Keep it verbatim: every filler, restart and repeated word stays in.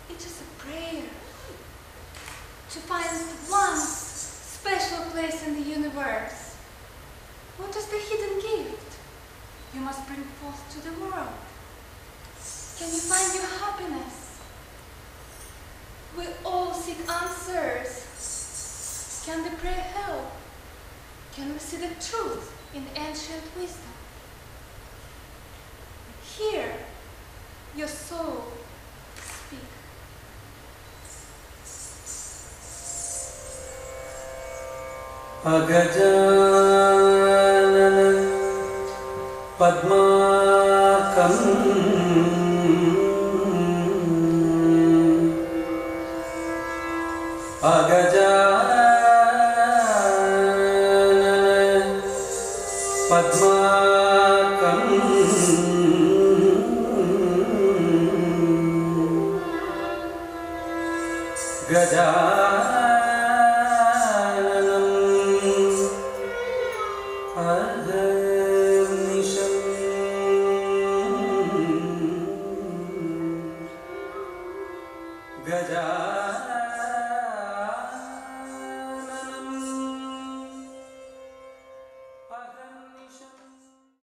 It is a prayer to find one special place in the universe. What is the hidden gift you must bring forth to the world? Can you find your happiness? We all seek answers. Can the prayer help? Can we see the truth in ancient wisdom? Hear your soul speak. Agajanana Padmakam Agajanana Padmakam Gajananam Ahernisham Gajananam